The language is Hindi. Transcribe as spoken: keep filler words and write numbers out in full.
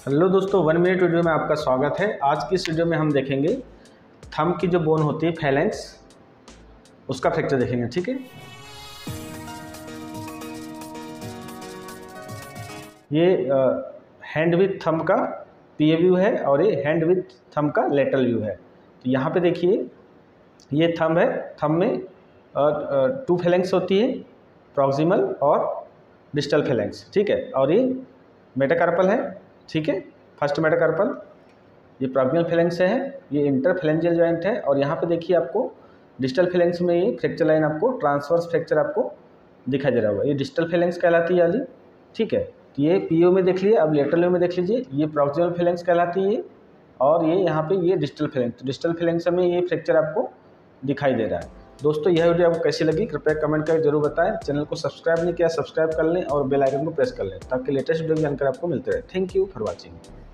हेलो दोस्तों, वन मिनट वीडियो में आपका स्वागत है। आज की इस वीडियो में हम देखेंगे थंब की जो बोन होती है फैलेंक्स, उसका फ्रैक्चर देखेंगे। ठीक है, ये हैंड विथ थंब का पी ए व्यू है और ये हैंड विथ थंब का लेटरल व्यू है। तो यहाँ पे देखिए, ये थंब है। थंब में टू फैलेंक्स होती है, प्रॉक्सिमल और डिस्टल फैलेंक्स। ठीक है, और ये मेटाकार्पल है। ठीक है, फर्स्ट मेटाकार्पल, ये प्रॉक्सिमल फैलेंक्स है, ये इंटरफैलेंजियल जॉइंट है। और यहाँ पे देखिए आपको डिस्टल फैलेंक्स में ये फ्रैक्चर लाइन आपको ट्रांसवर्स फ्रैक्चर आपको दिखाई दे रहा होगा। ये डिस्टल फैलेंक्स कहलाती है वाली। ठीक है, तो ये पीओ में देख लीजिए। अब लेटरल में देख लीजिए, ये प्रॉक्सिमल फैलेंक्स कहलाती है और ये यहाँ पे ये डिस्टल फैलेंक्स। डिस्टल फैलेंक्स में ये फ्रैक्चर आपको दिखाई दे रहा है। दोस्तों, यह वीडियो आपको कैसी लगी कृपया कमेंट करके जरूर बताएं। चैनल को सब्सक्राइब नहीं किया, सब्सक्राइब कर लें और बेल आइकन को प्रेस कर लें ताकि लेटेस्ट वीडियो की जानकारी आपको मिलते रहे। Thank you for watching.